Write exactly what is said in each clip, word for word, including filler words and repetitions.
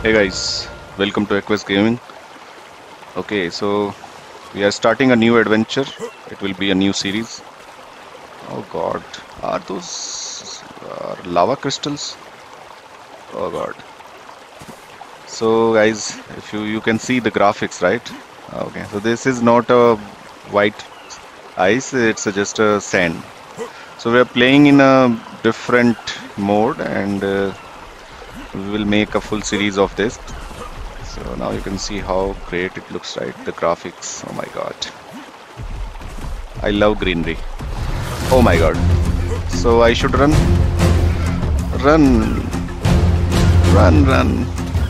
Hey guys, welcome to Equus Gaming. Okay, so we are starting a new adventure. It will be a new series. Oh god, are those are lava crystals? Oh god. So guys, if you you can see the graphics, right? Okay, so this is not a white ice, it's a, just a sand. So we are playing in a different mode and uh, we will make a full series of this. So now you can see how great it looks, right? The graphics. Oh my god. I love greenery. Oh my god. So I should run. Run. Run, run.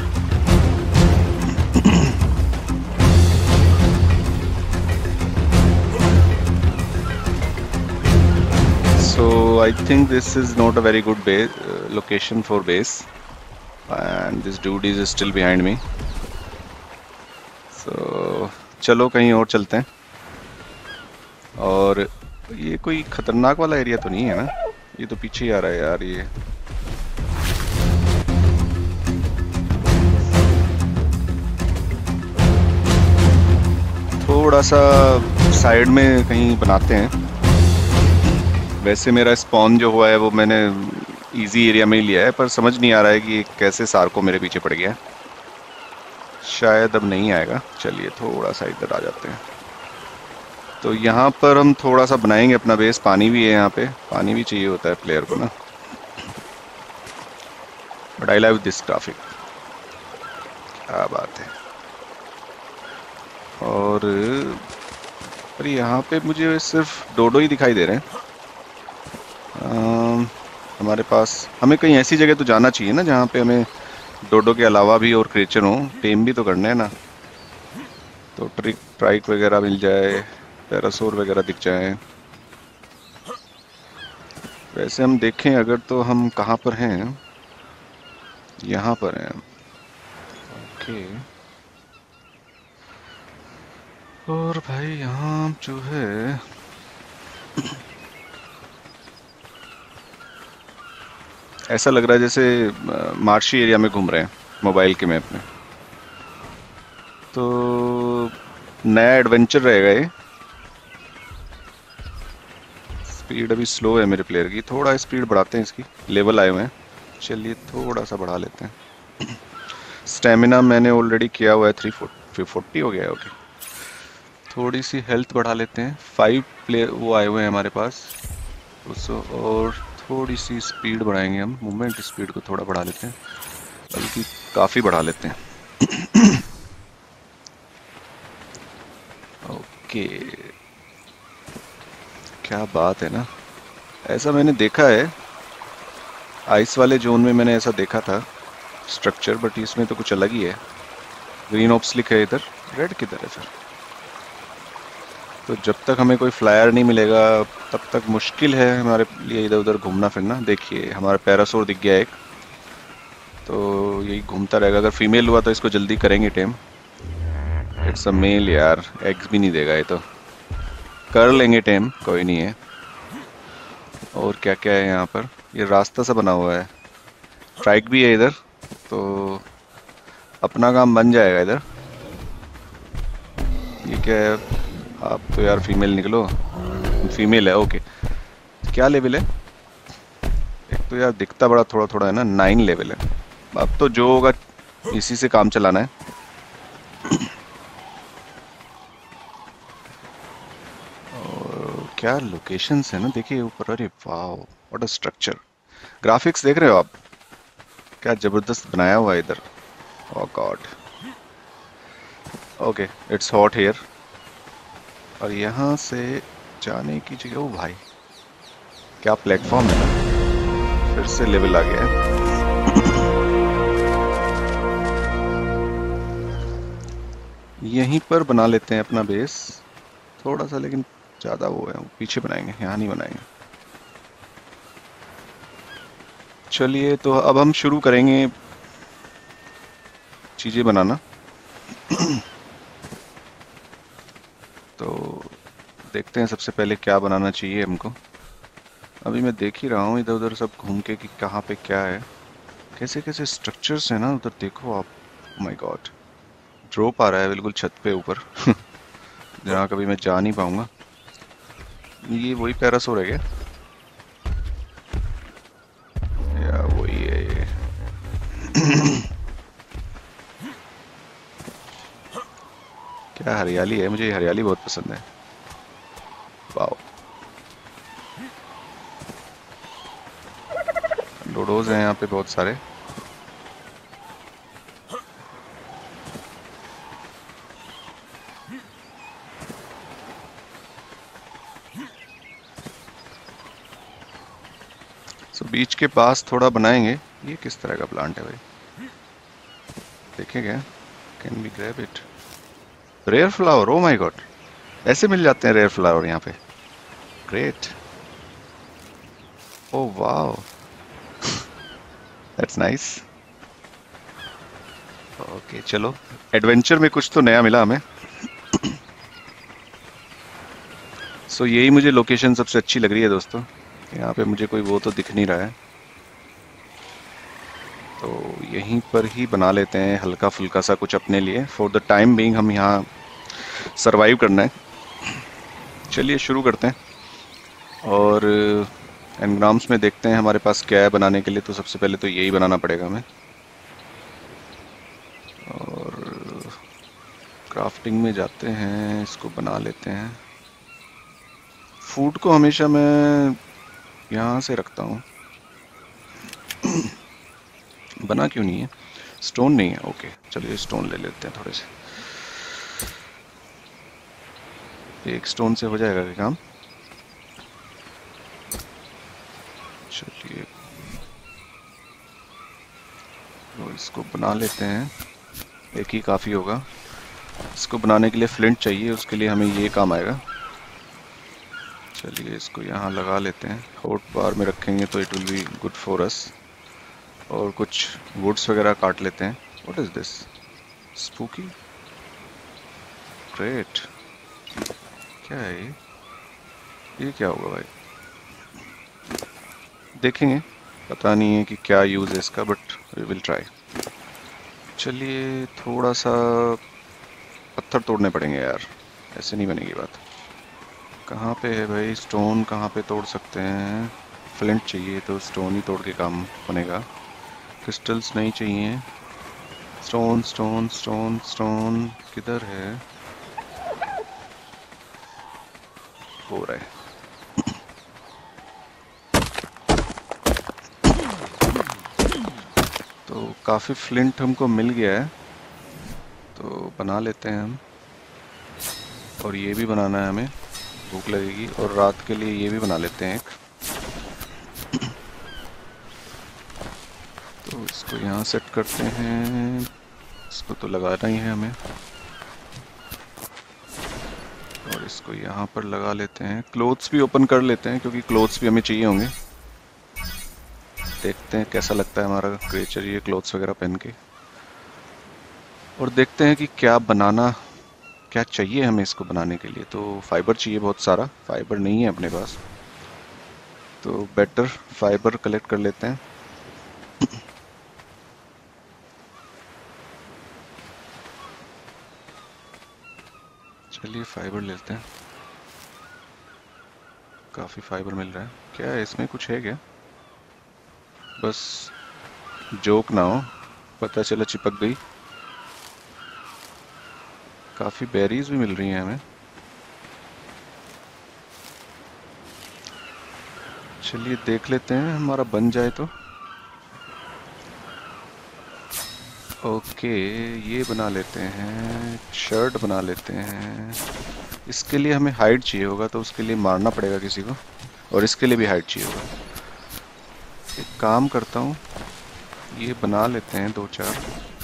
So I think this is not a very good base, uh, location for base. And this dude is still behind me. So चलो कहीं और चलते हैं. और ये कोई खतरनाक वाला एरिया तो नहीं है ना? ये तो पीछे ही आ रहा है यार ये. थोड़ा सा साइड में कहीं बनाते हैं. वैसे मेरा स्पॉन जो हुआ है वो मैंने इजी एरिया में ही लिया है, पर समझ नहीं आ रहा है कि कैसे सार्को मेरे पीछे पड़ गया है. शायद अब नहीं आएगा. चलिए थोड़ा सा इधर आ जाते हैं. तो यहाँ पर हम थोड़ा सा बनाएंगे अपना बेस. पानी भी है यहाँ पे. पानी भी चाहिए होता है प्लेयर को ना. But I love this graphic. क्या बात है. और पर यहाँ पे मुझे सिर्फ डोडो ही दिखाई दे रहे हैं. अम, हमारे पास हमें कहीं ऐसी जगह तो जाना चाहिए ना जहाँ पे हमें डोडो के अलावा भी और क्रिएचर हो. टेम भी तो करने हैं ना. तो ट्रिक ट्राइक वगैरह मिल जाए, पैरासोर वगैरह दिख जाए. वैसे हम देखें अगर तो हम कहाँ पर हैं. यहाँ पर हैं. ओके. और भाई यहाँ जो है ऐसा लग रहा है जैसे मार्शी एरिया में घूम रहे हैं मोबाइल के मैप में. तो नया एडवेंचर रहेगा ये. स्पीड अभी स्लो है मेरे प्लेयर की. थोड़ा स्पीड बढ़ाते हैं इसकी. लेवल आए हुए हैं. चलिए थोड़ा सा बढ़ा लेते हैं. स्टेमिना मैंने ऑलरेडी किया हुआ है. थ्री फोर्टी हो गया है. ओके. थोड़ी सी हेल्थ बढ़ा लेते हैं. फाइव प्लेयर वो आए हुए हैं हमारे पास. उसको और थोड़ी सी स्पीड बढ़ाएंगे हम. मूवमेंट स्पीड को थोड़ा बढ़ा लेते हैं, बल्कि काफ़ी बढ़ा लेते हैं. ओके. क्या बात है ना. ऐसा मैंने देखा है आइस वाले जोन में. मैंने ऐसा देखा था स्ट्रक्चर, बट इसमें तो कुछ अलग ही है. ग्रीन ऑप्स लिखा है इधर. रेड किधर है फिर? तो जब तक हमें कोई फ्लायर नहीं मिलेगा तब तक मुश्किल है हमारे लिए इधर उधर घूमना फिरना. देखिए हमारा पैरासोर दिख गया एक. तो यही घूमता रहेगा. अगर फीमेल हुआ तो इसको जल्दी करेंगे टेम. इट्स अ मेल यार. एग्स भी नहीं देगा ये तो. कर लेंगे टेम, कोई नहीं है. और क्या क्या है यहाँ पर. ये रास्ता सा बना हुआ है. ट्राइक भी है इधर, तो अपना काम बन जाएगा इधर. ये क्या है. आप तो यार फीमेल निकलो. फीमेल है. ओके. क्या लेवल है. एक तो यार दिखता बड़ा थोड़ा थोड़ा है ना. नाइन लेवल है. अब तो जो होगा इसी से काम चलाना है. और क्या लोकेशंस है ना. देखिए ऊपर. अरे वाह, व्हाट अ स्ट्रक्चर. ग्राफिक्स देख रहे हो आप. क्या जबरदस्त बनाया हुआ है इधर. Oh god. Okay. It's hot here. और यहाँ से जाने की जगह. ओ भाई क्या प्लेटफॉर्म है ना. फिर से लेवल आ गया है. यहीं पर बना लेते हैं अपना बेस. थोड़ा सा लेकिन ज़्यादा वो है. पीछे बनाएंगे, यहाँ नहीं बनाएंगे. चलिए तो अब हम शुरू करेंगे चीज़ें बनाना. तो देखते हैं सबसे पहले क्या बनाना चाहिए हमको. अभी मैं देख ही रहा हूँ इधर उधर सब घूम के कि कहाँ पे क्या है. कैसे कैसे स्ट्रक्चर्स हैं ना उधर. देखो आप. माय गॉड, ड्रॉप आ रहा है बिल्कुल छत पे ऊपर जहाँ कभी मैं जा नहीं पाऊंगा। ये वही पैरासोर है क्या, या वही है ये? क्या हरियाली है, मुझे ये हरियाली बहुत पसंद है। वाओ, डोडोज हैं यहाँ पे बहुत सारे। सो बीच के पास थोड़ा बनाएंगे। ये किस तरह का प्लांट है भाई, देखें क्या? Can be grab it. Rare flower, oh my god, ऐसे मिल जाते हैं रेयर फ्लावर यहाँ पे। Great, oh wow, that's nice. Okay चलो, एडवेंचर में कुछ तो नया मिला हमें। सो so, यही मुझे लोकेशन सबसे अच्छी लग रही है दोस्तों। यहाँ पे मुझे कोई वो तो दिख नहीं रहा है, तो यहीं पर ही बना लेते हैं हल्का फुल्का सा कुछ अपने लिए। फॉर द टाइम बीइंग हम यहाँ सरवाइव करना है। चलिए शुरू करते हैं, और एनग्राम्स में देखते हैं हमारे पास क्या है बनाने के लिए। तो सबसे पहले तो यही बनाना पड़ेगा हमें, और क्राफ्टिंग में जाते हैं, इसको बना लेते हैं। फूड को हमेशा मैं यहाँ से रखता हूँ। बना क्यों नहीं है? स्टोन नहीं है, ओके चलिए स्टोन ले लेते हैं थोड़े से। एक स्टोन से हो जाएगा क्या काम? चलिए तो इसको बना लेते हैं, एक ही काफ़ी होगा। इसको बनाने के लिए फ्लिंट चाहिए, उसके लिए हमें ये काम आएगा। चलिए इसको यहाँ लगा लेते हैं, हॉट बार में रखेंगे तो it will be good for us. और कुछ वुड्स वगैरह काट लेते हैं। What is this, spooky? Great, क्या है ये? ये क्या होगा भाई? देखेंगे, पता नहीं है कि क्या यूज़ है इसका, बट वी विल ट्राई। चलिए थोड़ा सा पत्थर तोड़ने पड़ेंगे यार, ऐसे नहीं बनेगी बात। कहाँ पे है भाई स्टोन, कहाँ पे तोड़ सकते हैं? फ्लिंट चाहिए तो स्टोन ही तोड़ के काम बनेगा। क्रिस्टल्स नहीं चाहिए। स्टोन स्टोन स्टोन स्टोन किधर है? हो रहा है। तो काफ़ी फ्लिंट हमको मिल गया है, तो बना लेते हैं हम। और ये भी बनाना है हमें, भूख लगेगी। और रात के लिए ये भी बना लेते हैं एक। तो इसको यहाँ सेट करते हैं, इसको तो लगाना ही है हमें। और इसको यहाँ पर लगा लेते हैं। क्लोथ्स भी ओपन कर लेते हैं, क्योंकि क्लोथ्स भी हमें चाहिए होंगे। देखते हैं कैसा लगता है हमारा क्रिएचर ये क्लोथ्स वगैरह पहन के। और देखते हैं कि क्या बनाना, क्या चाहिए हमें इसको बनाने के लिए। तो फाइबर चाहिए बहुत सारा, फाइबर नहीं है अपने पास, तो बेटर फाइबर कलेक्ट कर लेते हैं। चलिए फाइबर लेते हैं, काफ़ी फाइबर मिल रहा है। क्या है इसमें, कुछ है क्या? बस जोक ना हो, पता चला चिपक गई। काफ़ी बेरीज भी मिल रही हैं हमें। चलिए देख लेते हैं हमारा बन जाए तो। ओके ये बना लेते हैं, शर्ट बना लेते हैं। इसके लिए हमें हाइट चाहिए होगा, तो उसके लिए मारना पड़ेगा किसी को। और इसके लिए भी हाइट चाहिए होगा। एक काम करता हूँ, ये बना लेते हैं दो चार।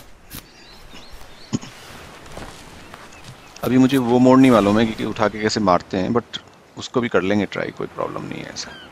अभी मुझे वो मोड नहीं मालूम है कि उठा के कैसे मारते हैं, बट उसको भी कर लेंगे ट्राई, कोई प्रॉब्लम नहीं है ऐसा।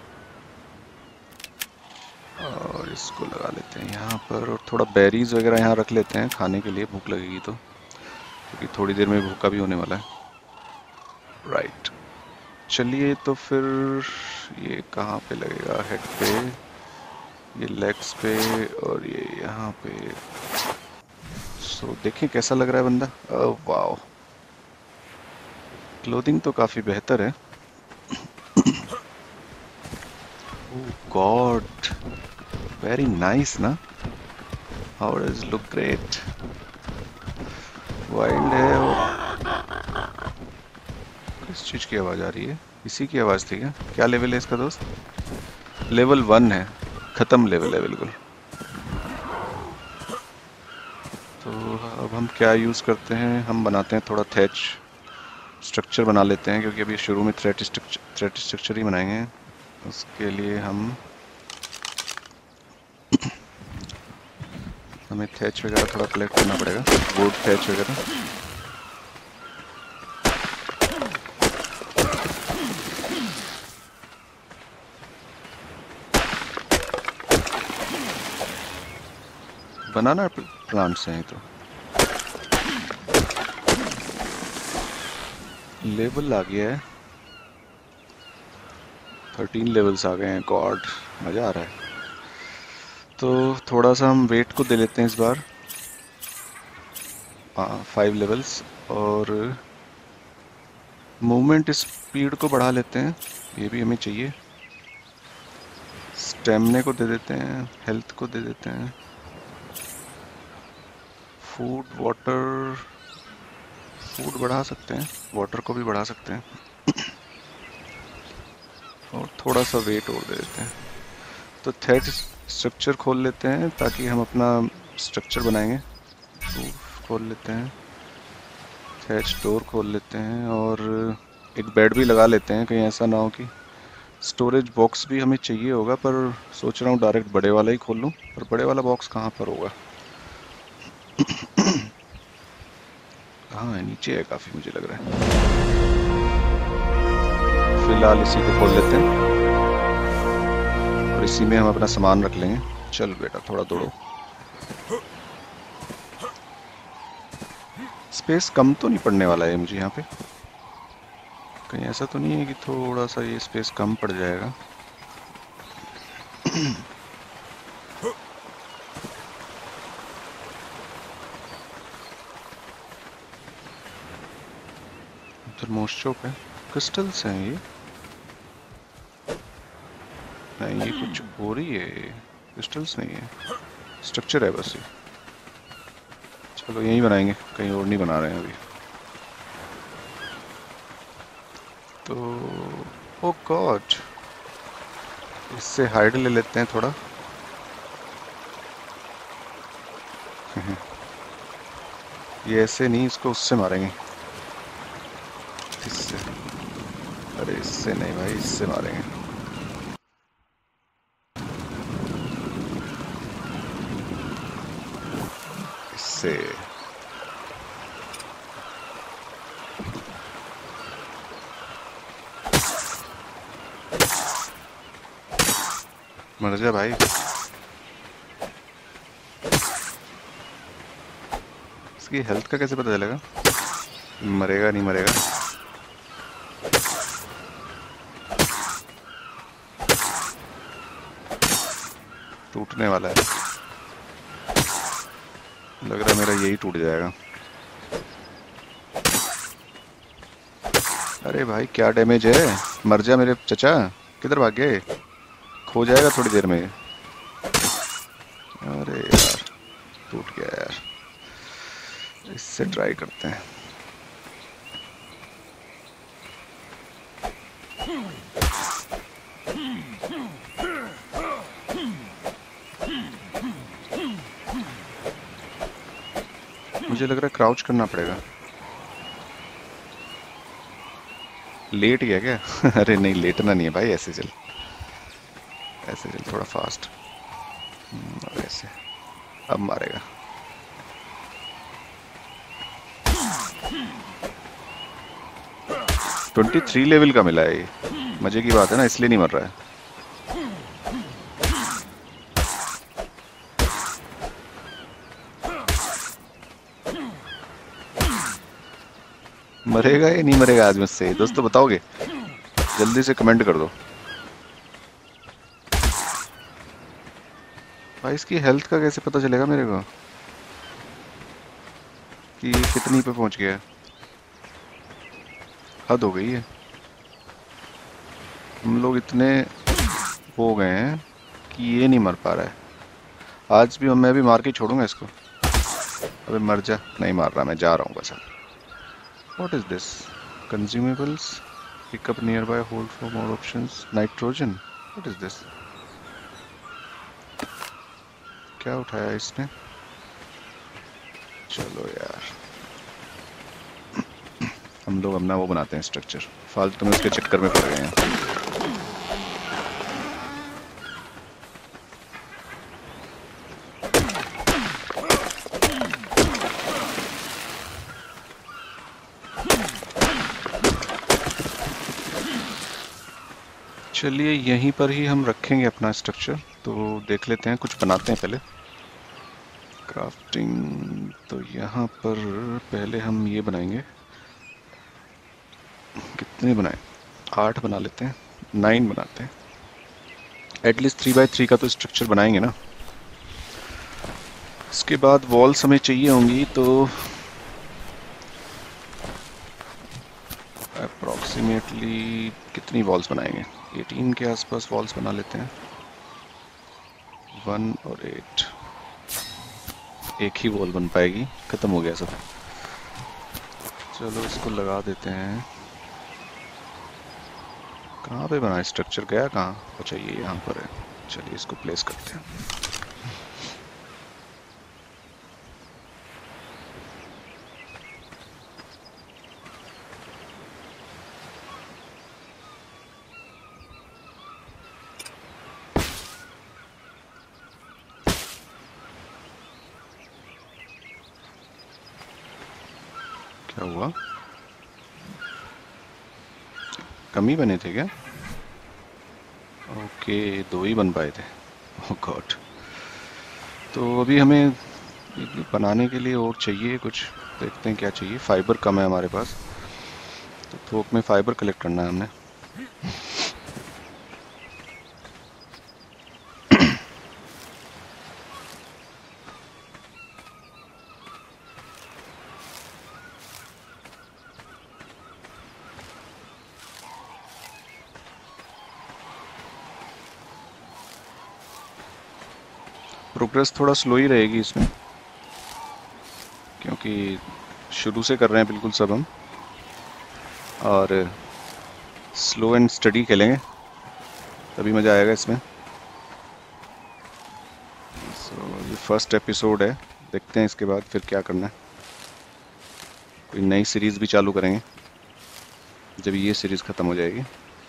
और इसको लगा लेते हैं यहाँ पर, और थोड़ा बेरीज वगैरह यहाँ रख लेते हैं खाने के लिए, भूख लगेगी तो, क्योंकि थोड़ी देर में भूखा भी होने वाला है। राइट, चलिए तो फिर ये कहाँ पे लगेगा? हेड पे, ये लेग्स पे, और ये यहाँ पे सो देखें कैसा लग रहा है बंदा। वाह, क्लोथिंग तो काफी बेहतर है। ओह गॉड, वेरी नाइस ना। How does look great. Wild है और किस चीज की आवाज आ रही है? इसी की आवाज थी क्या? क्या लेवल है इसका दोस्त? लेवल वन है, खत्म लेवल है बिल्कुल। तो अब हम क्या यूज करते हैं? हम बनाते हैं थोड़ा थैच स्ट्रक्चर बना लेते हैं, क्योंकि अभी शुरू में थ्रेड स्ट्रक्चर थ्रेड स्ट्रक्चर ही बनाएंगे। उसके लिए हम हमें थैच वगैरह थोड़ा कलेक्ट करना पड़ेगा, वुड थैच वगैरह। बनाना प्लांट्स हैं तो। लेवल आ गया है, थर्टीन लेवल्स आ गए हैं। गॉड, मजा आ रहा है। तो थोड़ा सा हम वेट को दे लेते हैं इस बार, फाइव लेवल्स, और मूवमेंट स्पीड को बढ़ा लेते हैं, ये भी हमें चाहिए। स्टेमिना को दे देते हैं, हेल्थ को दे देते हैं, फूड वाटर, फूड बढ़ा सकते हैं, वाटर को भी बढ़ा सकते हैं, और थोड़ा सा वेट और दे देते हैं। तो थ्रेड स्ट्रक्चर खोल लेते हैं ताकि हम अपना स्ट्रक्चर बनाएंगे। रूफ खोल लेते हैं, थ्रेड डोर खोल लेते हैं, और एक बेड भी लगा लेते हैं, कहीं ऐसा ना हो कि स्टोरेज बॉक्स भी हमें चाहिए होगा। पर सोच रहा हूँ डायरेक्ट बड़े वाला ही खोल लूँ, पर बड़े वाला बॉक्स कहाँ पर होगा? कहाँ है? नीचे है काफ़ी, मुझे लग रहा है। फिलहाल इसी को खोल लेते हैं और इसी में हम अपना सामान रख लेंगे। चल बेटा, थोड़ा दौड़ो। स्पेस कम तो नहीं पड़ने वाला है मुझे यहाँ पे? कहीं ऐसा तो नहीं है कि थोड़ा सा ये स्पेस कम पड़ जाएगा? थर्मोस्टोप है, क्रिस्टल्स हैं ये? नहीं, ये कुछ और ही है, क्रिस्टल्स नहीं है, स्ट्रक्चर है बस ये। चलो यहीं बनाएंगे, कहीं और नहीं बना रहे हैं अभी। तो ओ गॉड, इससे हाइड ले लेते हैं थोड़ा। ये ऐसे नहीं, इसको उससे मारेंगे, इससे। अरे इससे नहीं भाई, इससे मारेंगे। इससे। मर जा भाई। इसकी हेल्थ का कैसे पता चलेगा? मरेगा नहीं मरेगा? टूटने वाला है, लग रहा है मेरा यही टूट जाएगा। अरे भाई क्या डैमेज है, मर जा मेरे चचा। किधर भाग गए? खो जाएगा थोड़ी देर में। अरे यार, टूट गया यार। इससे ट्राई करते हैं। मुझे लग रहा है क्राउच करना पड़ेगा। लेट गया क्या? अरे नहीं, लेटना नहीं है भाई, ऐसे चल, ऐसे चल थोड़ा फास्ट। और ऐसे, अब मारेगा। ट्वेंटी थ्री लेवल का मिला है ये, मजे की बात है ना, इसलिए नहीं मर रहा है। मरेगा या नहीं मरेगा आज मुझसे? दोस्तों बताओगे? जल्दी से कमेंट कर दो भाई। इसकी हेल्थ का कैसे पता चलेगा मेरे को? कि ये कितनी पे पहुंच गया है। हद हो गई है, हम लोग इतने हो गए हैं कि ये नहीं मर पा रहा है। आज भी मैं भी मार के छोड़ूंगा इसको। अबे मर जा। नहीं मार रहा, मैं जा रहा हूँ बस। What is this? Consumables, pickup nearby, hold for more options, nitrogen. What is this? क्या उठाया इसने? चलो यार, हम लोग अपना वो बनाते हैं स्ट्रक्चर, फालतू में उसके चक्कर में पड़ गए हैं। चलिए यहीं पर ही हम रखेंगे अपना स्ट्रक्चर। तो देख लेते हैं, कुछ बनाते हैं पहले। क्राफ्टिंग, तो यहाँ पर पहले हम ये बनाएंगे। कितने बनाए? आठ बना लेते हैं, नाइन बनाते हैं। एटलीस्ट थ्री बाय थ्री का तो स्ट्रक्चर बनाएंगे ना। इसके बाद वॉल्स हमें चाहिए होंगी, तो अप्रॉक्सीमेटली कितनी वॉल्स बनाएंगे? एटीन के आसपास वॉल्स बना लेते हैं। वन और एट, एक ही वॉल बन पाएगी, खत्म हो गया सब। चलो इसको लगा देते हैं। कहाँ पे बना स्ट्रक्चर? गया कहाँ? अच्छा ये यहाँ पर है। चलिए इसको प्लेस करते हैं। क्या हुआ? कम ही बने थे क्या? ओके, दो ही बन पाए थे। Oh god. तो अभी हमें बनाने के लिए और चाहिए कुछ। देखते हैं क्या चाहिए। फाइबर कम है हमारे पास, तो थोक में फाइबर कलेक्ट करना है हमने। प्रोग्रेस थोड़ा स्लो ही रहेगी इसमें, क्योंकि शुरू से कर रहे हैं बिल्कुल सब हम, और स्लो एंड स्टडी खेलेंगे तभी मज़ा आएगा इसमें। सो so, ये फर्स्ट एपिसोड है, देखते हैं इसके बाद फिर क्या करना है। कोई नई सीरीज़ भी चालू करेंगे जब ये सीरीज़ ख़त्म हो जाएगी।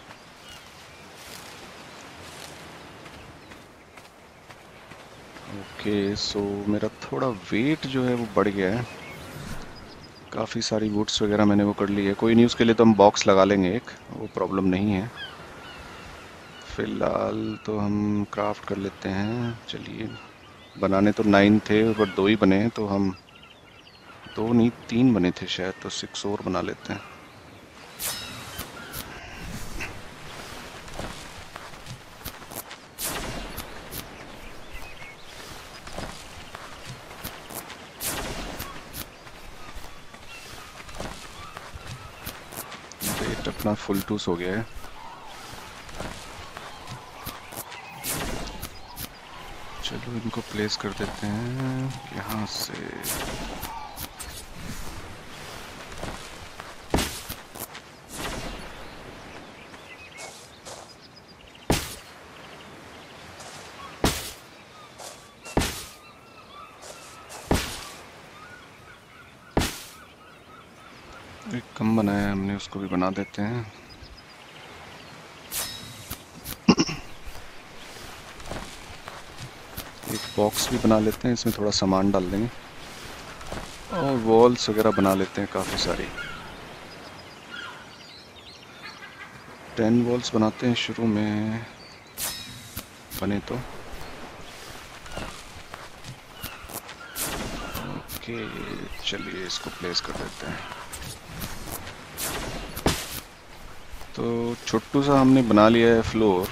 ओके सो मेरा थोड़ा वेट जो है वो बढ़ गया है। काफ़ी सारी वुड्स वगैरह मैंने वो कर ली है। कोई नहीं, उसके लिए तो हम बॉक्स लगा लेंगे एक, वो प्रॉब्लम नहीं है। फ़िलहाल तो हम क्राफ्ट कर लेते हैं। चलिए, बनाने तो नाइन थे पर दो ही बने हैं, तो हम दो नहीं तीन बने थे शायद, तो सिक्स और बना लेते हैं। वेट अपना फुल टूस हो गया है। चलो इनको प्लेस कर देते हैं यहाँ से। एक कम बनाया है हमने, उसको भी बना देते हैं। एक बॉक्स भी बना लेते हैं, इसमें थोड़ा सामान डाल देंगे, और वॉल्स वगैरह बना लेते हैं काफ़ी सारी। टेन वॉल्स बनाते हैं शुरू में, बने तो। ओके चलिए इसको प्लेस कर देते हैं। तो छोटू सा हमने बना लिया है फ्लोर,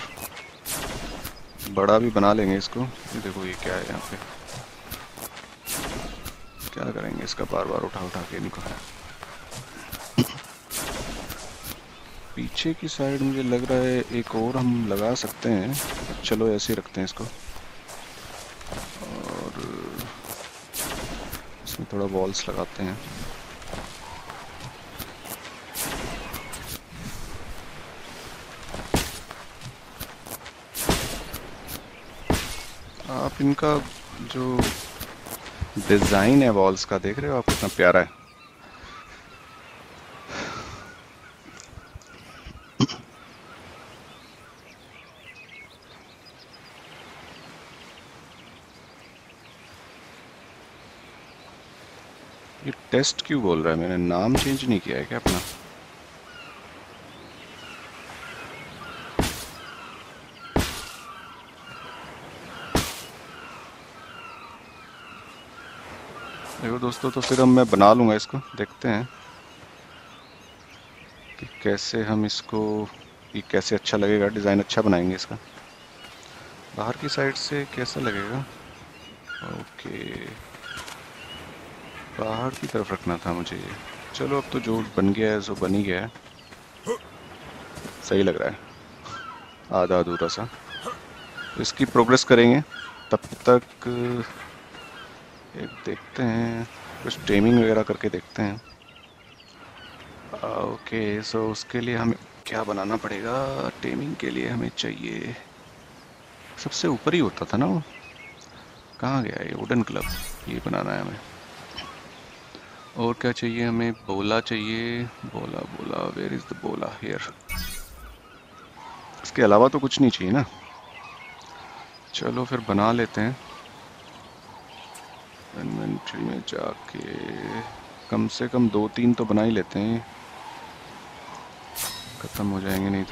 बड़ा भी बना लेंगे इसको। ये देखो ये क्या है यहाँ पे, क्या करेंगे इसका, बार बार उठा उठा के इनको। पीछे की साइड मुझे लग रहा है एक और हम लगा सकते हैं, चलो ऐसे ही रखते हैं इसको। और इसमें थोड़ा वॉल्स लगाते हैं। आप इनका जो डिज़ाइन है वॉल्स का देख रहे हो आप, कितना प्यारा है। ये टेस्ट क्यों बोल रहा है, मैंने नाम चेंज नहीं किया है क्या अपना? देखो दोस्तों, तो फिर हम मैं बना लूँगा इसको, देखते हैं कि कैसे हम इसको, ये कैसे अच्छा लगेगा, डिज़ाइन अच्छा बनाएंगे इसका। बाहर की साइड से कैसा लगेगा? ओके, बाहर की तरफ रखना था मुझे ये। चलो अब तो जो बन गया है सो बन ही गया है, सही लग रहा है, आधा अधूरा सा। तो इसकी प्रोग्रेस करेंगे, तब तक एक देखते हैं, कुछ टेमिंग वगैरह करके देखते हैं। ओके, सो उसके लिए हमें क्या बनाना पड़ेगा? टेमिंग के लिए हमें चाहिए, सबसे ऊपर ही होता था ना वो, कहाँ गया ये वुडन क्लब? ये बनाना है हमें। और क्या चाहिए हमें? बोला चाहिए, bola bola, where is the bola? Here. इसके अलावा तो कुछ नहीं चाहिए ना। चलो फिर बना लेते हैं, इन्वेंट्री में जाके कम से कम दो तीन तो बना ही लेते हैं, खत्म हो जाएंगे नहीं तो।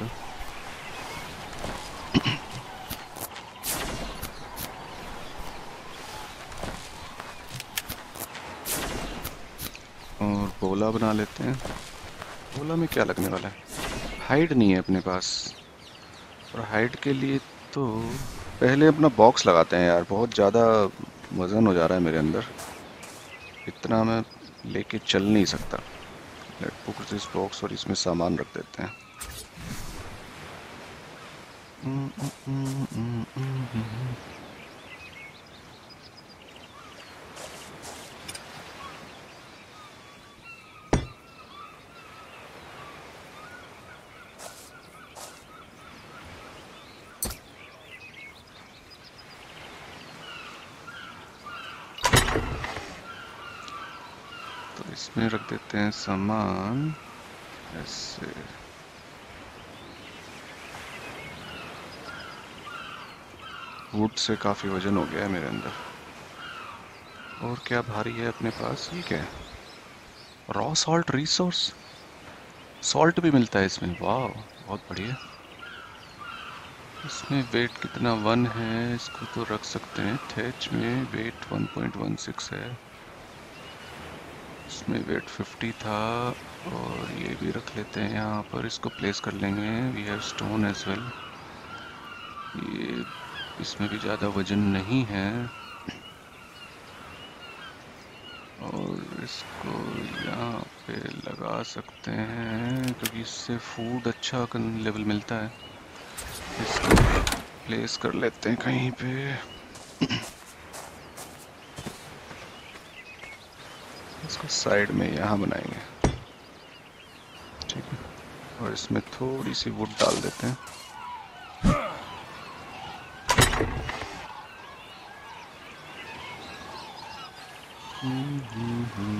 और बोला बना लेते हैं। बोला में क्या लगने वाला है? हाइड नहीं है अपने पास, और हाइड के लिए तो पहले अपना बॉक्स लगाते हैं यार, बहुत ज़्यादा वज़न हो जा रहा है मेरे अंदर, इतना मैं लेके चल नहीं सकता। लेट पुट दिस बॉक्स, और इसमें सामान रख देते हैं। तो इसमें रख देते हैं सामान ऐसे। वुड से काफ़ी वजन हो गया है मेरे अंदर। और क्या भारी है अपने पास? ये क्या है? रॉ सॉल्ट रिसोर्स, सॉल्ट भी मिलता है इसमें, वाह बहुत बढ़िया। इसमें वेट कितना? वन है, इसको तो रख सकते हैं। थेच में weight one point one six है, इसमें वेट फिफ्टी था, और ये भी रख लेते हैं यहाँ पर, इसको प्लेस कर लेंगे। We have stone as well, ये इसमें भी ज़्यादा वजन नहीं है। और इसको यहाँ पे लगा सकते हैं, क्योंकि इससे फूड अच्छा लेवल मिलता है। इसको प्लेस कर लेते हैं कहीं पे। इसको साइड में यहाँ बनाएंगे, ठीक है। और इसमें थोड़ी सी वुड डाल देते हैं। हम्म हम्म हम्म।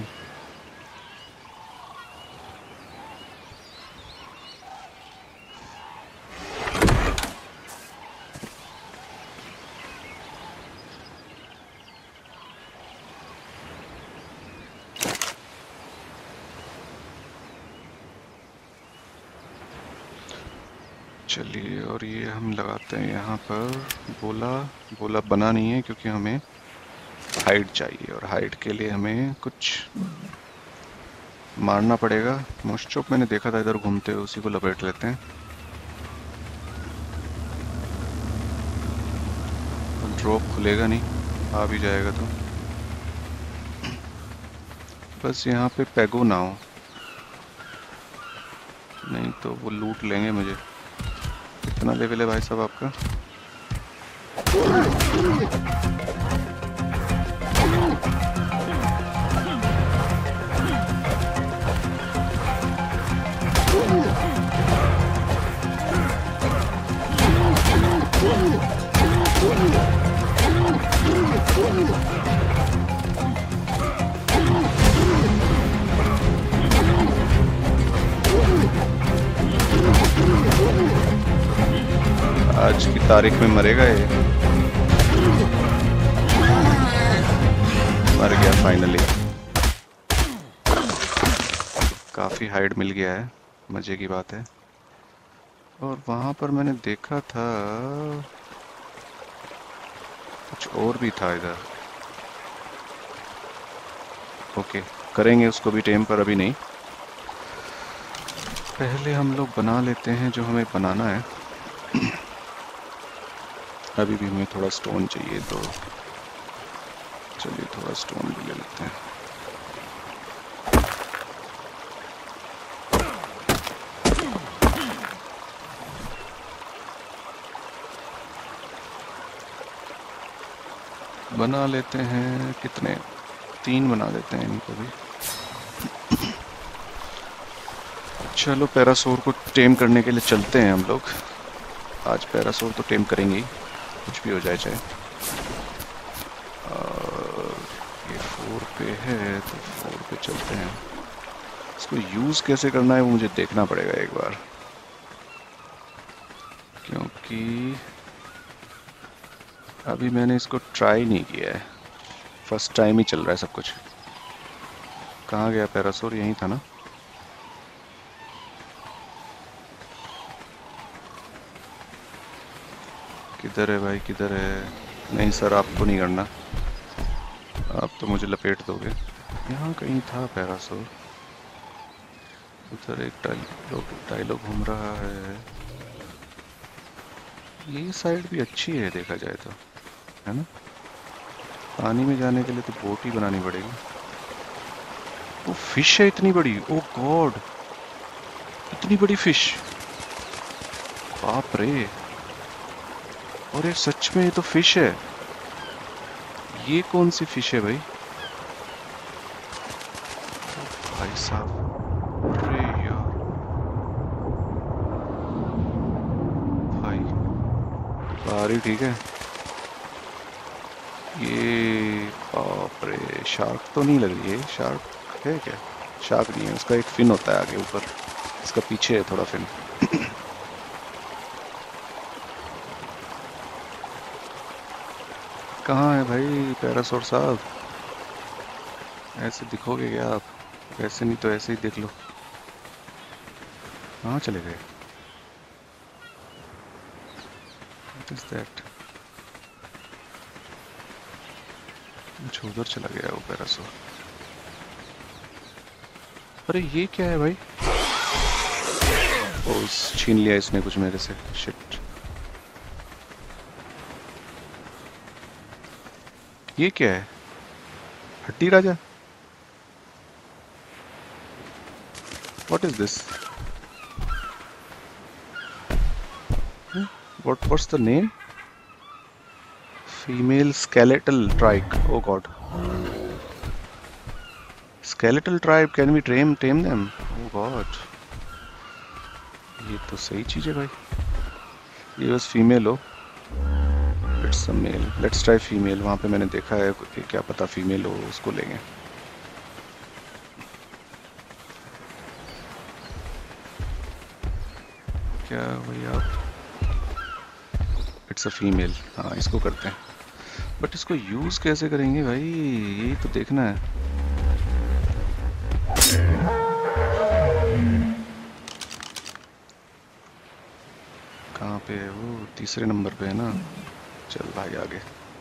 चलिए, और ये हम लगाते हैं यहाँ पर। बोला बोला बना नहीं है क्योंकि हमें हाइट चाहिए, और हाइट के लिए हमें कुछ मारना पड़ेगा। मोस्टचोप मैंने देखा था इधर घूमते हुए, उसी को लपेट लेते हैं। तो ड्रॉप खुलेगा नहीं, आ भी जाएगा तो। बस यहाँ पे पैगो ना हो, नहीं तो वो लूट लेंगे मुझे। कितना लेवल है भाई साहब आपका? आज की तारीख में मरेगा ये। मर गया फाइनली। काफी हाइड मिल गया है, मजे की बात है। और वहां पर मैंने देखा था कुछ और भी था इधर। ओके, करेंगे उसको भी टेम, पर अभी नहीं। पहले हम लोग बना लेते हैं जो हमें बनाना है। अभी भी हमें थोड़ा स्टोन चाहिए, तो चलिए थोड़ा स्टोन भी ले लेते हैं। बना लेते हैं, कितने? तीन बना देते हैं इनको भी। चलो पैरासोर को टेम करने के लिए चलते हैं हम लोग। आज पैरासोर तो टेम करेंगे ही, कुछ भी हो जाए चाहे। और ये फोर पे है तो फोर पे चलते हैं। इसको यूज़ कैसे करना है वो मुझे देखना पड़ेगा एक बार, क्योंकि अभी मैंने इसको ट्राई नहीं किया है। फर्स्ट टाइम ही चल रहा है सब कुछ। कहाँ गया पैरासोर? यहीं था ना। किधर है भाई, किधर है? नहीं सर, आपको नहीं करना, आप तो मुझे लपेट दोगे। यहाँ कहीं था पैरासोर। उधर एक डायलॉग डायलॉग घूम रहा है। ये साइड भी अच्छी है देखा जाए तो, है ना? पानी में जाने के लिए तो बोट ही बनानी पड़ेगी। वो फिश है इतनी बड़ी, ओ गॉड, इतनी बड़ी फिश, बाप रे। और ये सच में ये तो फिश है। ये कौन सी फिश है भाई? भाई साहब, अरे यार भाई, बारी ठीक है। ये बाप रे, शार्क तो नहीं लग रही है। शार्क है क्या? शार्क नहीं है, उसका एक फिन होता है आगे ऊपर, इसका पीछे है थोड़ा फिन। कहाँ है भाई पैरासोर साहब? ऐसे दिखोगे क्या आप? ऐसे नहीं तो ऐसे ही देख लो। कहाँ चले गए? What is that? कुछ उधर चला गया वो पैरासोर। अरे ये क्या है भाई? ओ, छीन लिया इसने कुछ मेरे से। शिट, ये क्या है? हड्डी राजा? What is this? What what's the name? Female skeletal tribe. Oh god. Skeletal tribe, can we tame tame them? Oh god. ये तो सही चीज है भाई। ये बस फीमेल हो। It's a male. Let's try female. वहाँ पे मैंने देखा है, क्या पता फीमेल हो, उसको लेंगे। क्या भैया? It's a female. हाँ, इसको करते हैं। बट इसको यूज कैसे करेंगे भाई, यही तो देखना है। कहाँ पे है वो? तीसरे नंबर पे है ना। चल भाई आगे।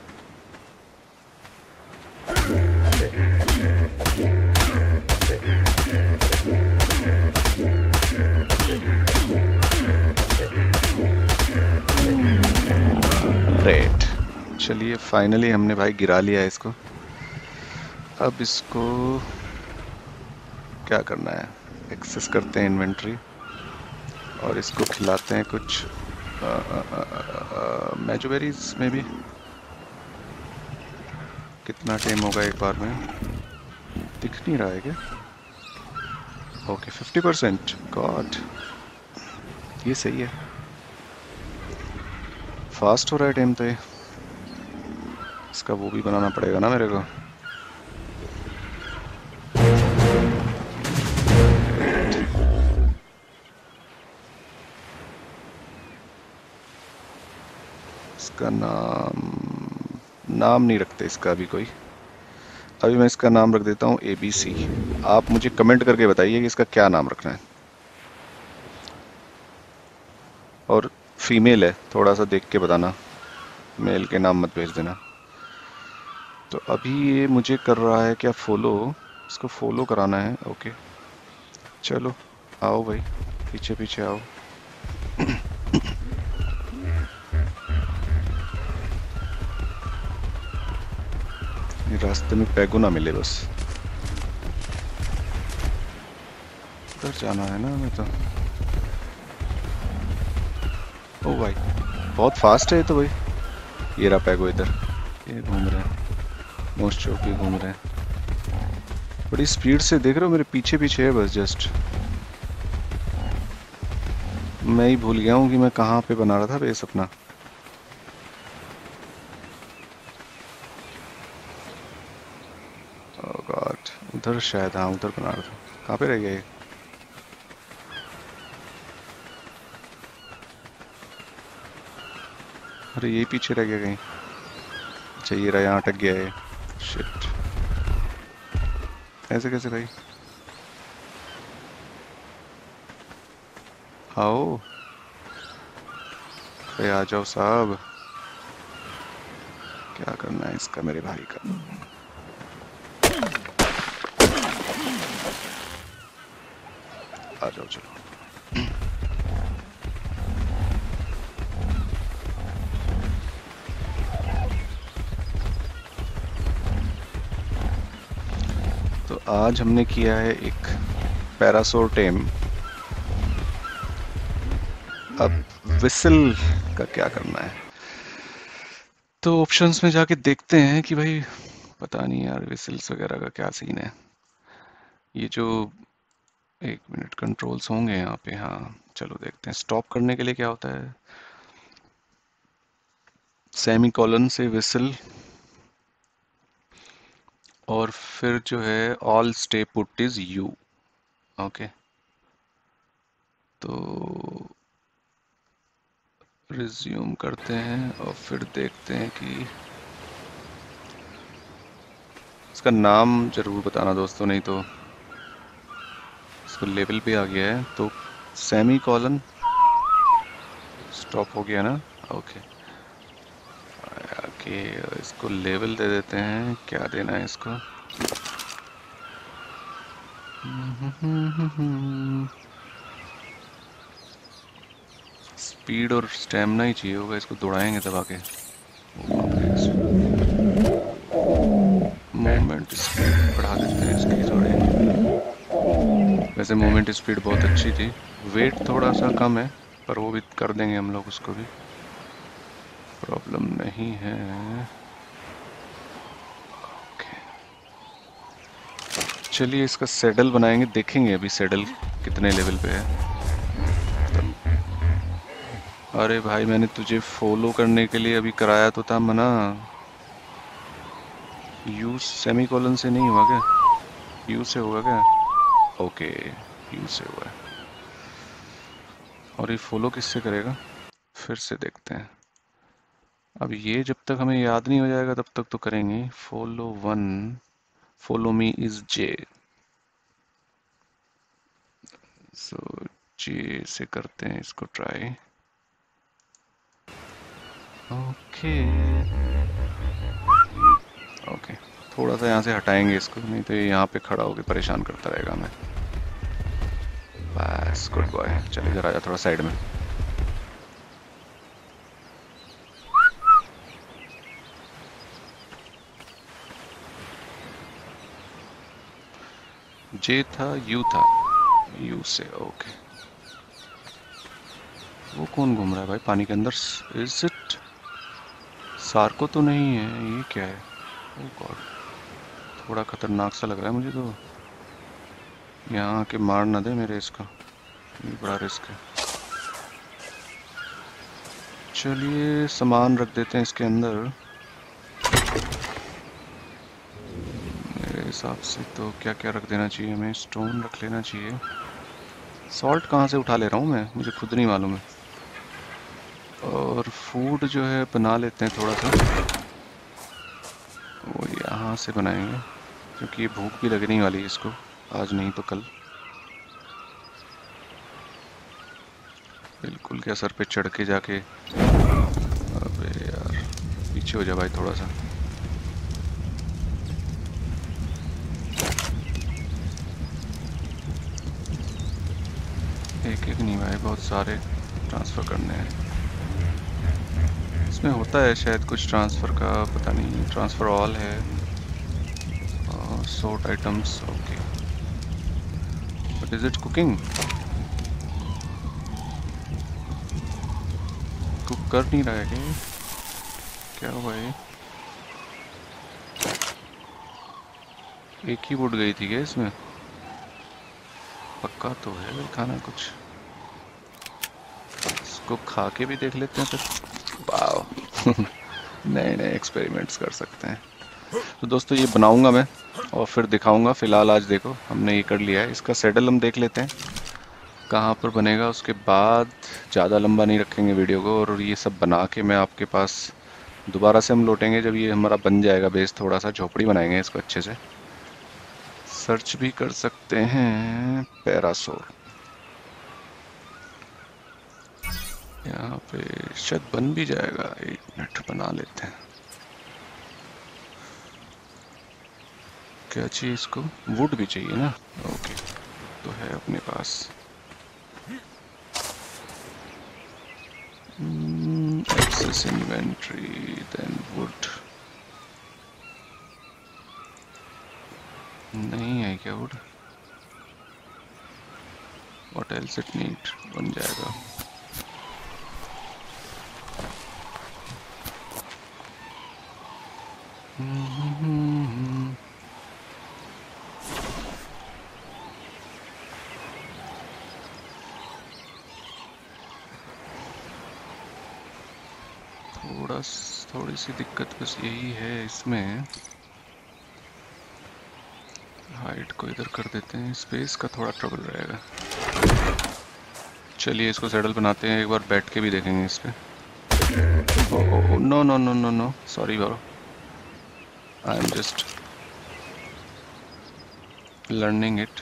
ग्रेट, चलिए फाइनली हमने भाई गिरा लिया है इसको। अब इसको क्या करना है, एक्सेस करते हैं इन्वेंट्री और इसको खिलाते हैं कुछ मैजोबेरीज में भी। कितना टाइम होगा एक बार में, दिख नहीं रहा है क्या? ओके फिफ्टी परसेंट, गॉड ये सही है, फास्ट हो रहा है टाइम तो ये। इसका वो भी बनाना पड़ेगा ना मेरे को। इसका नाम नाम नहीं रखते इसका अभी कोई, अभी मैं इसका नाम रख देता हूँ ए बी सी। आप मुझे कमेंट करके बताइए कि इसका क्या नाम रखना है। और फीमेल है, थोड़ा सा देख के बताना, मेल के नाम मत भेज देना। तो अभी ये मुझे कर रहा है क्या, फॉलो, इसको फॉलो कराना है। ओके चलो आओ भाई, पीछे पीछे आओ। ये रास्ते में पैगो ना मिले बस, उधर जाना है ना हमें तो। ओ भाई बहुत फास्ट है ये तो भाई। ये रहा पैगो इधर, ये घूम रहे हैं, मोस्ट चौक भी घूम रहे हैं बड़ी स्पीड से, देख रहे हो मेरे पीछे पीछे है बस जस्ट। मैं ही भूल गया हूँ कि मैं कहाँ पे बना रहा था बेस अपना। ओह गॉड, उधर शायद, हाँ उधर बना रहा था। कहाँ पे रह गया ये? अरे ये पीछे रह गया कहीं। अच्छा ये रहा, यहाँ अटक गया है। शिट, ऐसे कैसे भाई? आओ अरे आ जाओ साहब, क्या करना है इसका मेरे भाई का। आ जाओ चलो। तो आज हमने किया है एक पैरासोर टेम। अब विसल का क्या करना है, तो ऑप्शंस में जाके देखते हैं कि भाई, पता नहीं यार विसल्स वगैरह का क्या सीन है। ये जो एक मिनट कंट्रोल्स होंगे यहाँ पे, हाँ चलो देखते हैं। स्टॉप करने के लिए क्या होता है, सेमी कॉलन से विसल, और फिर जो है all stay put is you. Okay तो रिज्यूम करते हैं और फिर देखते हैं कि इसका नाम जरूर बताना दोस्तों, नहीं तो इसको लेवल पे आ गया है तो सेमी कॉलन स्टॉप हो गया ना। ओके ओके इसको लेवल दे देते हैं, क्या देना है इसको। स्पीड और स्टेमिना ही चाहिए होगा, इसको दौड़ाएंगे दबा के। मूवमेंट स्पीड बढ़ा देते हैं इसकी थोड़ी, वैसे मूवमेंट स्पीड बहुत अच्छी थी, वेट थोड़ा सा कम है पर वो भी कर देंगे हम लोग, उसको भी प्रॉब्लम नहीं है। चलिए इसका सैडल बनाएंगे, देखेंगे अभी सैडल कितने लेवल पे है। अरे भाई मैंने तुझे फॉलो करने के लिए अभी कराया तो था मना। यू सेमी कॉलन से नहीं हुआ क्या, यू से होगा क्या? ओके यू से हुआ है। और ये फॉलो किससे करेगा, फिर से देखते हैं। अब ये जब तक हमें याद नहीं हो जाएगा तब तक तो करेंगे। Follow one, follow me is J, so J से करते हैं इसको ट्राई। ओके ओके थोड़ा सा यहाँ से हटाएंगे इसको, नहीं तो ये यहाँ पे खड़ा होकर परेशान करता रहेगा हमें। बस गुड बॉय, चल इधर आजा थोड़ा साइड में। जे था, यू था, यू से ओके। वो कौन घूम रहा है भाई पानी के अंदर? Is it sarco? तो नहीं है, ये क्या है? ओह गॉड, थोड़ा खतरनाक सा लग रहा है मुझे तो। यहाँ आके मार ना दे मेरे इसका, ये बड़ा रिस्क है। चलिए सामान रख देते हैं इसके अंदर। मेरे हिसाब से तो क्या क्या रख देना चाहिए हमें? स्टोन रख लेना चाहिए। सॉल्ट कहाँ से उठा ले रहा हूँ मैं, मुझे खुद नहीं मालूम है। और फूड जो है बना लेते हैं थोड़ा सा, वो यहाँ से बनाएंगे क्योंकि ये भूख भी लगने वाली है इसको, आज नहीं तो कल। बिल्कुल क्या सर पे चढ़ के जाके, अबे यार पीछे हो जा भाई थोड़ा सा। एक एक नहीं भाई, बहुत सारे ट्रांसफ़र करने हैं। इसमें होता है शायद कुछ ट्रांसफ़र का, पता नहीं। ट्रांसफ़र ऑल है, sort items okay. But is it cooking? Cook कर नहीं रहा है क्या? क्या हुआ है? एक ही वुड गई थी क्या इसमें? पक्का तो है भाई खाना कुछ, इसको खा के भी देख लेते हैं फिर। वाह नए नए एक्सपेरिमेंट्स कर सकते हैं। तो दोस्तों ये बनाऊंगा मैं और फिर दिखाऊंगा। फिलहाल आज देखो हमने ये कर लिया है। इसका सैडल हम देख लेते हैं कहाँ पर बनेगा, उसके बाद ज़्यादा लंबा नहीं रखेंगे वीडियो को। और ये सब बना के मैं आपके पास दोबारा से हम लौटेंगे जब ये हमारा बन जाएगा बेस। थोड़ा सा झोपड़ी बनाएंगे इसको अच्छे से। सर्च भी कर सकते हैं पैरासोर, यहाँ पे शायद बन भी जाएगा। एक मिनट बना लेते हैं। क्या चाहिए इसको? वुड भी चाहिए ना? ओके तो है अपने पास। एक्सेस इन्वेंट्री, देन वुड नहीं है क्या? Wood what else it need? बन जाएगा। थोड़ा थोड़ी सी दिक्कत बस यही है इसमें, हाइट को इधर कर देते हैं, स्पेस का थोड़ा ट्रबल रहेगा। चलिए इसको सेटल बनाते हैं, एक बार बैठ के भी देखेंगे इस पे। No no no no no sorry bro, I am just learning it.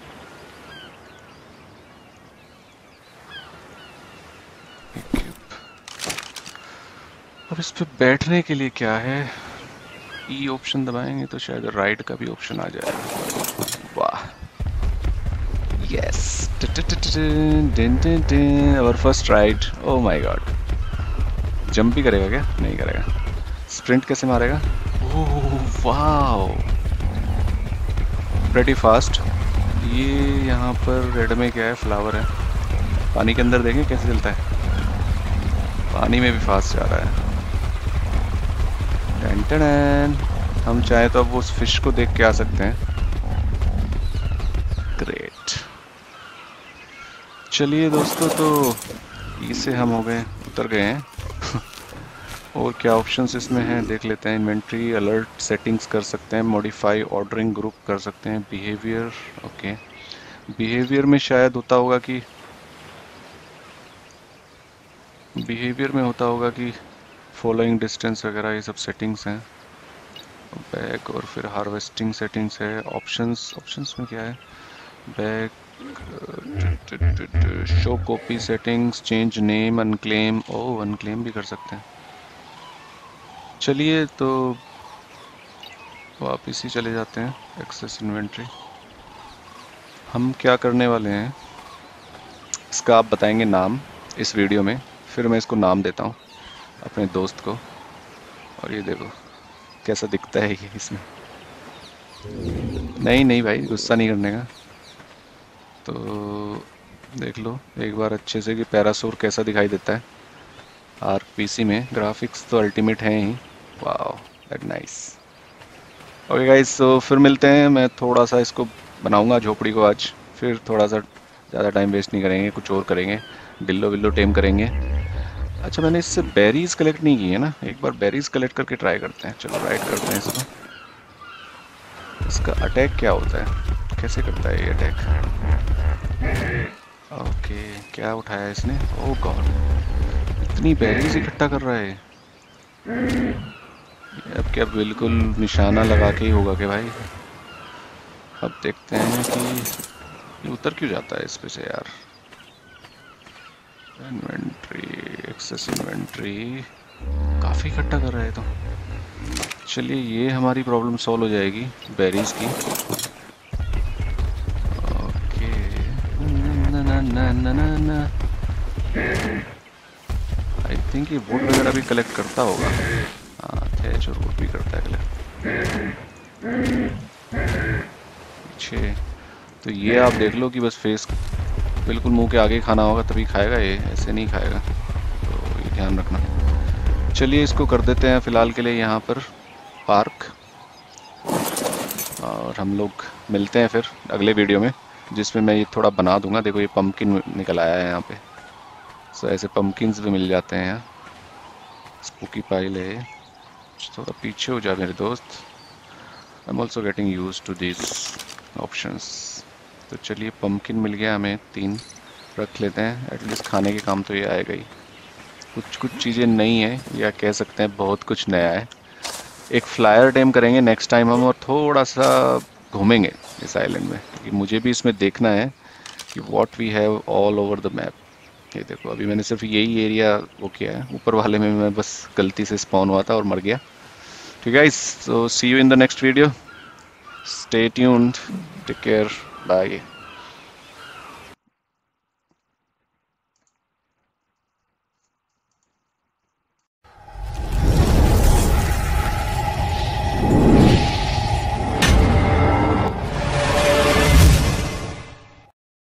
अब इस पे बैठने के लिए क्या है? ई ऑप्शन दबाएंगे तो शायद राइड का भी ऑप्शन आ जाएगा। वाह यस, और first ride. Oh my god, jump भी करेगा क्या? नहीं करेगा। स्प्रिंट कैसे मारेगा? Oh wow, pretty fast. ये यहाँ पर रेड में क्या है? फ्लावर है। पानी के अंदर देखें कैसे चलता है, पानी में भी फास्ट जा रहा है। Ton ton. हम चाहे तो अब उस फिश को देख के आ सकते हैं। ग्रेट। चलिए दोस्तों, तो इसे हम हो गए, उतर गए हैं। और क्या ऑप्शंस इसमें हैं देख लेते हैं। इन्वेंट्री, अलर्ट सेटिंग्स कर सकते हैं, मॉडिफाई ऑर्डरिंग ग्रुप कर सकते हैं, बिहेवियर। ओके, बिहेवियर में शायद होता होगा कि बिहेवियर में होता होगा कि फॉलोइंग डिस्टेंस वगैरह ये सब सेटिंग्स हैं। बैक और फिर हार्वेस्टिंग सेटिंग्स है। ऑप्शंस, ऑप्शंस में क्या है? Back, show copy settings, change name, unclaim. Oh unclaim भी कर सकते हैं। चलिए तो वापिस ही चले जाते हैं। Access inventory. हम क्या करने वाले हैं इसका आप बताएंगे नाम इस वीडियो में, फिर मैं इसको नाम देता हूँ अपने दोस्त को। और ये देखो कैसा दिखता है ये इसमें। नहीं नहीं भाई, गुस्सा नहीं करने का। तो देख लो एक बार अच्छे से कि पैरासूर कैसा दिखाई देता है आर्क पीसी में। ग्राफिक्स तो अल्टीमेट हैं ही। Wow, that nice. Okay guys, तो फिर मिलते हैं। मैं थोड़ा सा इसको बनाऊंगा झोपड़ी को आज, फिर थोड़ा सा ज़्यादा टाइम वेस्ट नहीं करेंगे, कुछ और करेंगे, बिल्लो बिल्लो टेम करेंगे। अच्छा, मैंने इससे बेरीज कलेक्ट नहीं की है ना, एक बार बेरीज कलेक्ट करके ट्राई करते हैं। चलो राइड करते हैं इसको। इसका अटैक क्या होता है, कैसे करता है ये अटैक? ओके, क्या उठाया इसने? ओह गॉड, इतनी बेरीज इकट्ठा कर रहा है। अब क्या बिल्कुल निशाना लगा के ही होगा कि भाई। अब देखते हैं कि ये उतर क्यों जाता है इस पे से यार। इन्वेंट्री, एक्सेस इन्वेंट्री, काफ़ी इकट्ठा कर रहा है। तो चलिए ये हमारी प्रॉब्लम सॉल्व हो जाएगी बेरीज की। ओके, ना ना ना ना ना ना, आई थिंक ये वुड वगैरह भी कलेक्ट करता होगा। हाँ, थैच और वुड भी करता है कलेक्ट। पीछे तो ये आप देख लो कि बस फेस बिल्कुल मुंह के आगे खाना होगा तभी खाएगा, ये ऐसे नहीं खाएगा, तो ये ध्यान रखना। चलिए इसको कर देते हैं फ़िलहाल के लिए यहाँ पर पार्क, और हम लोग मिलते हैं फिर अगले वीडियो में, जिसमें मैं ये थोड़ा बना दूंगा। देखो ये पम्पकिन निकल आया है यहाँ पे। सो ऐसे पम्पकिन्स भी मिल जाते हैं यहाँ। स्पूकी पाइल है, थोड़ा पीछे हो जा मेरे दोस्त। I am also getting use to this options. तो चलिए पम्पकिन मिल गया हमें, तीन रख लेते हैं, एटलीस्ट खाने के काम तो ये आएगा ही। कुछ कुछ चीज़ें नई हैं, या कह सकते हैं बहुत कुछ नया है। एक फ्लायर डैम करेंगे नेक्स्ट टाइम हम, और थोड़ा सा घूमेंगे इस आइलैंड में, क्योंकि मुझे भी इसमें देखना है कि what we have all over the map. ये देखो अभी मैंने सिर्फ यही एरिया वो किया है, ऊपर वाले में मैं बस गलती से स्पॉन हुआ था और मर गया। ठीक है, so see you in the next video, stay tuned, take care, bye.